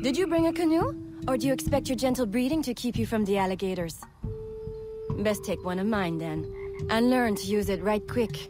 Did you bring a canoe? Or do you expect your gentle breeding to keep you from the alligators? Best take one of mine then, and learn to use it right quick.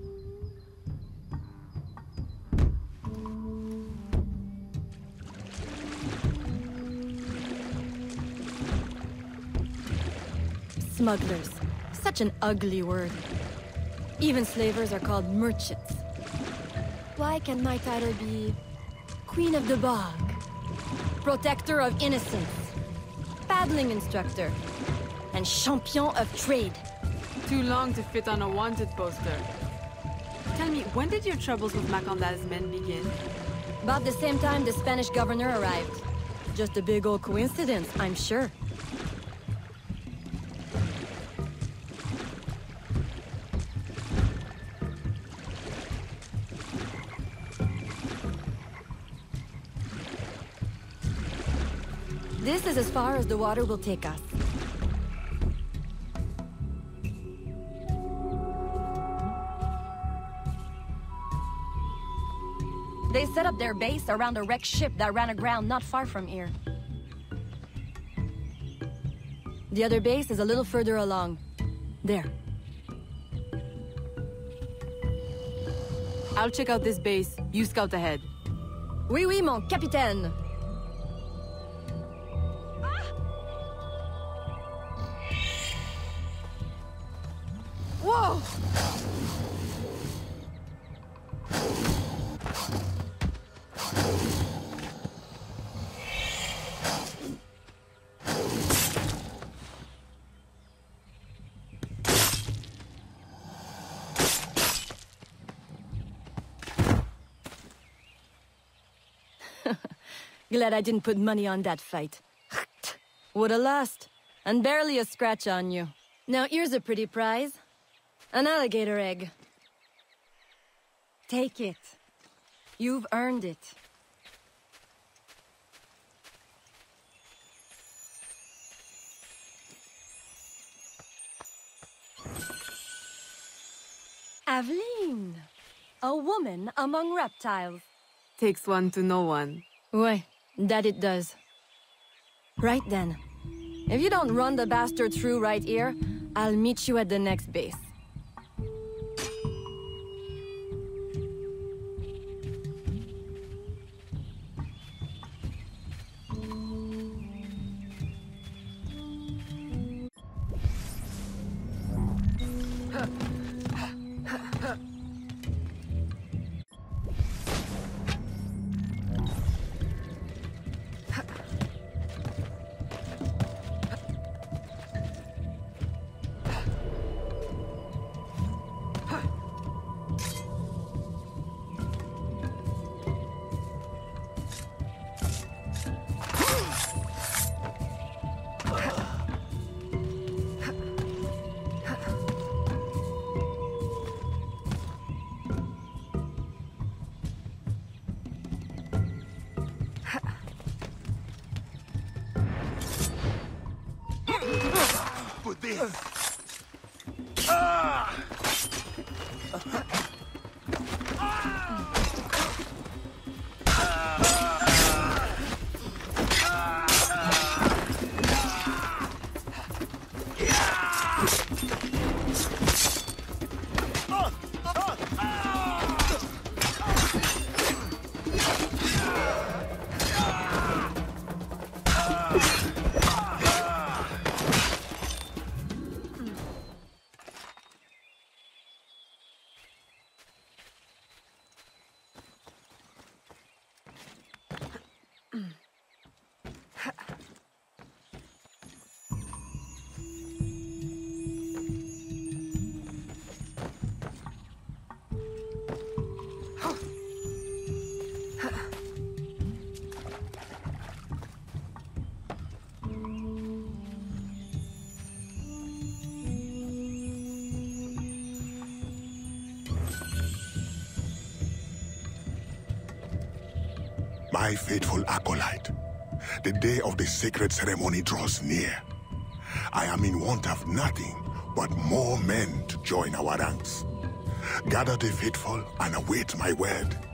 Smugglers. Such an ugly word. Even slavers are called merchants. Why can my title be Queen of the Bog, Protector of Innocence, Paddling Instructor, and Champion of Trade? Too long to fit on a wanted poster. Tell me, when did your troubles with Macandal's men begin? About the same time the Spanish governor arrived. Just a big old coincidence, I'm sure. This is as far as the water will take us. They set up their base around a wrecked ship that ran aground not far from here. The other base is a little further along. There. I'll check out this base. You scout ahead. Oui, oui, mon capitaine! Whoa! Glad I didn't put money on that fight. Would've lost, and barely a scratch on you. Now here's a pretty prize. An alligator egg. Take it. You've earned it. Aveline! A woman among reptiles. Takes one to know one. Ouais, that it does. Right then. If you don't run the bastard through right here, I'll meet you at the next base. For this. My faithful acolyte, the day of the sacred ceremony draws near. I am in want of nothing but more men to join our ranks. Gather the faithful and await my word.